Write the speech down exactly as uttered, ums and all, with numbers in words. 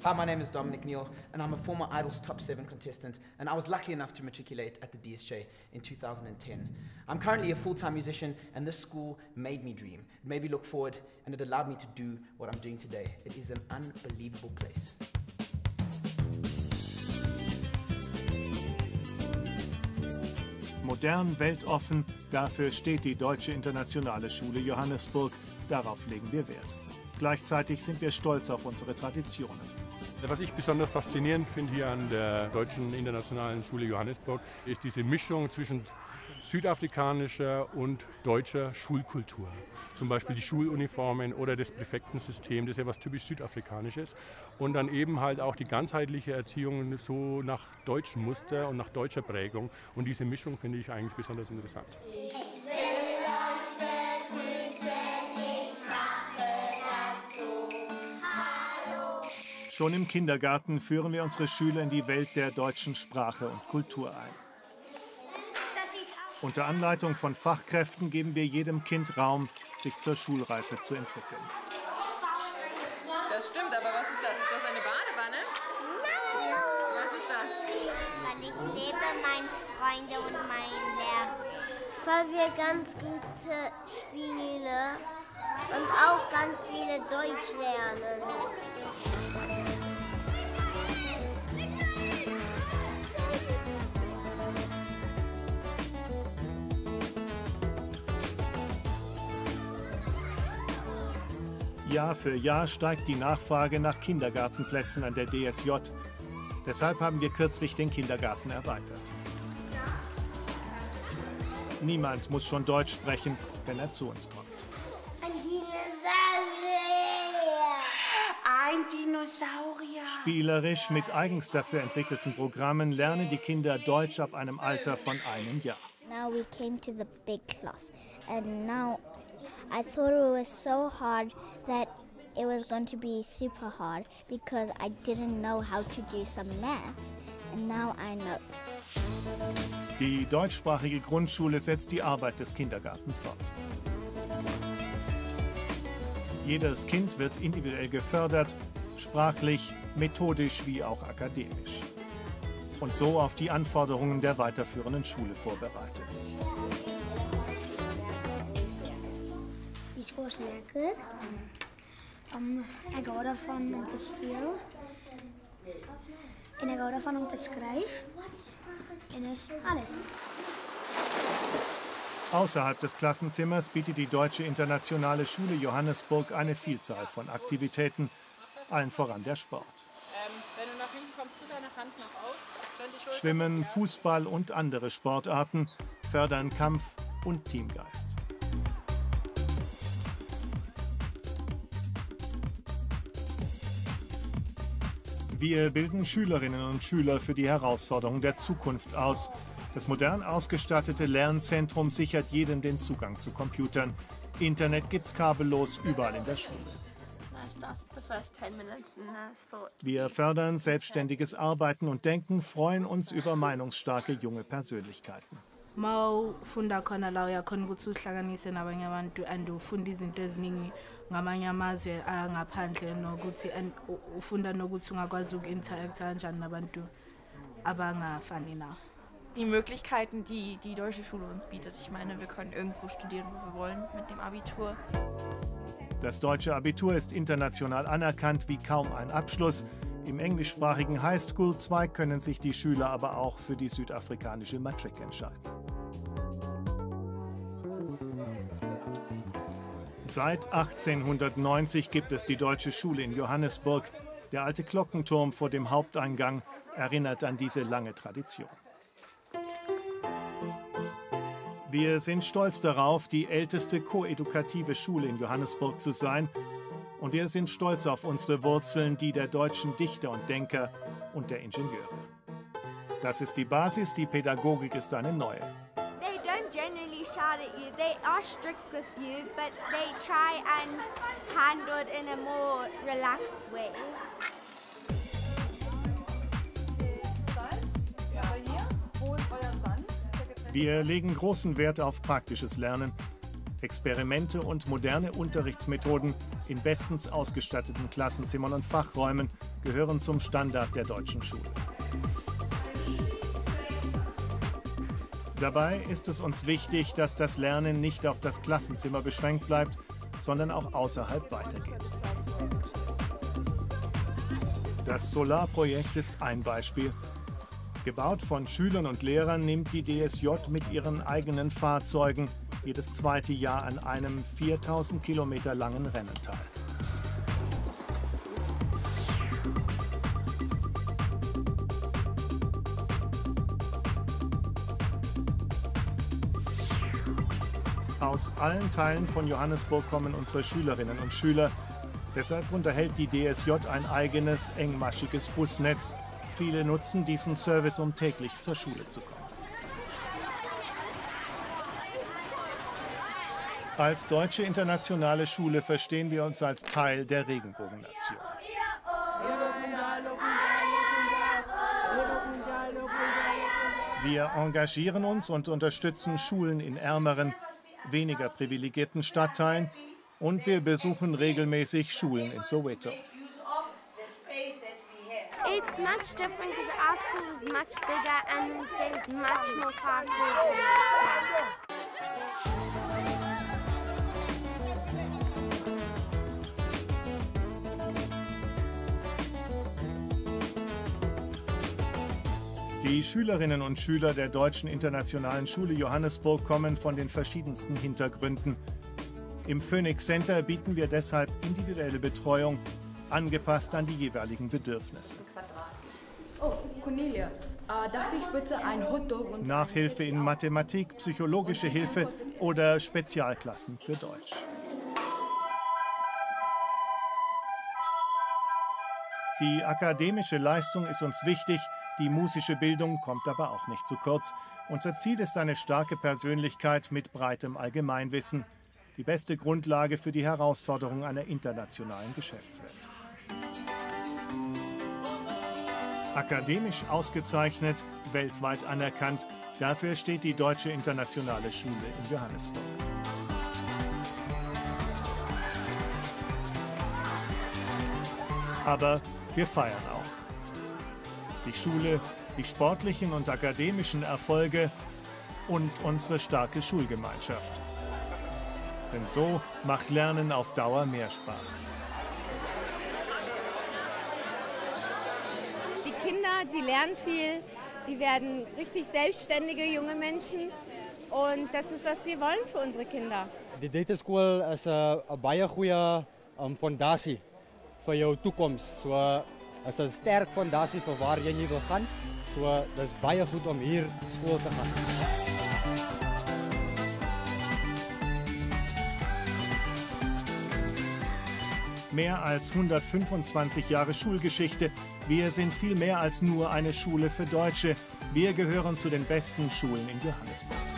Hi, my name is Dominic Neal, and I'm a former Idol's Top seven contestant, and I was lucky enough to matriculate at the D S J in two thousand ten. I'm currently a full-time musician, and this school made me dream. It made me look forward, and it allowed me to do what I'm doing today. It is an unbelievable place. Modern, weltoffen, dafür steht die Deutsche Internationale Schule Johannesburg. Darauf legen wir Wert. Gleichzeitig sind wir stolz auf unsere Traditionen. Was ich besonders faszinierend finde hier an der Deutschen Internationalen Schule Johannesburg, ist diese Mischung zwischen südafrikanischer und deutscher Schulkultur. Zum Beispiel die Schuluniformen oder das Präfektensystem, das ist ja was typisch Südafrikanisches. Und dann eben halt auch die ganzheitliche Erziehung so nach deutschem Muster und nach deutscher Prägung. Und diese Mischung finde ich eigentlich besonders interessant. Schon im Kindergarten führen wir unsere Schüler in die Welt der deutschen Sprache und Kultur ein. Unter Anleitung von Fachkräften geben wir jedem Kind Raum, sich zur Schulreife zu entwickeln. Das stimmt, aber was ist das? Ist das eine Badewanne? Nein! Was ist das? Weil ich liebe meine Freunde und meinen Lehrer. Weil wir ganz gute Spiele und auch ganz viele Deutsch lernen. Jahr für Jahr steigt die Nachfrage nach Kindergartenplätzen an der D S J. Deshalb haben wir kürzlich den Kindergarten erweitert. Niemand muss schon Deutsch sprechen, wenn er zu uns kommt. Ein Dinosaurier! Ein Dinosaurier! Spielerisch mit eigens dafür entwickelten Programmen lernen die Kinder Deutsch ab einem Alter von einem Jahr. Now we came to the big class and now I thought it was so hard that it was going to be super hard because I didn't know how to do some maths and now I know. Die deutschsprachige Grundschule setzt die Arbeit des Kindergartens fort. Jedes Kind wird individuell gefördert, sprachlich, methodisch wie auch akademisch. Und so auf die Anforderungen der weiterführenden Schule vorbereitet. Die school is lekker. Um, ik hou ervan om te spelen. En ik hou ervan om te schrijven. En dus alles. Außerhalb des Klassenzimmers bietet die Deutsche Internationale Schule Johannesburg eine Vielzahl von Aktivitäten, allen voran der Sport. Ähm, wenn du nach hinten kommst, du deine Hand noch auf. Schön die Schulter. Schwimmen, Fußball und andere Sportarten fördern Kampf und Teamgeist. Wir bilden Schülerinnen und Schüler für die Herausforderungen der Zukunft aus. Das modern ausgestattete Lernzentrum sichert jedem den Zugang zu Computern. Internet gibt's kabellos überall in der Schule. Wir fördern selbstständiges Arbeiten und Denken, freuen uns über meinungsstarke junge Persönlichkeiten. Mau funda khona la uyakhona ukuthi uhlanganise nabanye abantu and ufunda izinto eziningi ngamanye amazwe angaphandle nokuthi ufunda nokuthi ungakwazi uku-interact kanjani nabantu abangafani nawe. Die Möglichkeiten, die die deutsche Schule uns bietet. Ich meine, wir können irgendwo studieren, wo wir wollen mit dem Abitur. Das deutsche Abitur ist international anerkannt wie kaum ein Abschluss. Im englischsprachigen Highschool-Zweig können sich die Schüler aber auch für die südafrikanische Matric entscheiden. Seit achtzehnhundertneunzig gibt es die Deutsche Schule in Johannesburg. Der alte Glockenturm vor dem Haupteingang erinnert an diese lange Tradition. Wir sind stolz darauf, die älteste koedukative Schule in Johannesburg zu sein. Und wir sind stolz auf unsere Wurzeln, die der deutschen Dichter und Denker und der Ingenieure. Das ist die Basis, die Pädagogik ist eine neue. They don't generally shout at you. They are strict with you, but they try and handle it in a more relaxed way. Wir legen großen Wert auf praktisches Lernen, Experimente und moderne Unterrichtsmethoden in bestens ausgestatteten Klassenzimmern und Fachräumen gehören zum Standard der deutschen Schule. Dabei ist es uns wichtig, dass das Lernen nicht auf das Klassenzimmer beschränkt bleibt, sondern auch außerhalb weitergeht. Das Solarprojekt ist ein Beispiel. Gebaut von Schülern und Lehrern nimmt die D S J mit ihren eigenen Fahrzeugen jedes zweite Jahr an einem viertausend Kilometer langen Rennen teil. Aus allen Teilen von Johannesburg kommen unsere Schülerinnen und Schüler. Deshalb unterhält die D S J ein eigenes, engmaschiges Busnetz. Viele nutzen diesen Service, um täglich zur Schule zu kommen. Als deutsche internationale Schule verstehen wir uns als Teil der Regenbogennation. Wir engagieren uns und unterstützen Schulen in ärmeren, weniger privilegierten Stadtteilen und wir besuchen regelmäßig Schulen in Soweto. It's much different because our school is much bigger and there's much more classes. Die Schülerinnen und Schüler der Deutschen Internationalen Schule Johannesburg kommen von den verschiedensten Hintergründen. Im Phoenix Center bieten wir deshalb individuelle Betreuung, angepasst an die jeweiligen Bedürfnisse. Oh, Cornelia, äh, darf ich bitte ein Hotdog und Nachhilfe in Mathematik, psychologische Hilfe oder Spezialklassen für Deutsch. Die akademische Leistung ist uns wichtig, die musische Bildung kommt aber auch nicht zu kurz. Unser Ziel ist eine starke Persönlichkeit mit breitem Allgemeinwissen, die beste Grundlage für die Herausforderung einer internationalen Geschäftswelt. Akademisch ausgezeichnet, weltweit anerkannt, dafür steht die Deutsche Internationale Schule in Johannesburg. Aber wir feiern auch. Die Schule, die sportlichen und akademischen Erfolge und unsere starke Schulgemeinschaft. Denn so macht Lernen auf Dauer mehr Spaß. Die Kinder, die lernen viel, die werden richtig selbstständige junge Menschen und das ist, was wir wollen für unsere Kinder. Die Data School is 'n baie goeie um, fondasie vir jou toekoms. So is 'n sterk fondasie vir waar jy nie wil gaan. So dis baie goed om hier skool te gaan. Mehr als hundertfünfundzwanzig Jahre Schulgeschichte. Wir sind viel mehr als nur eine Schule für Deutsche. Wir gehören zu den besten Schulen in Johannesburg.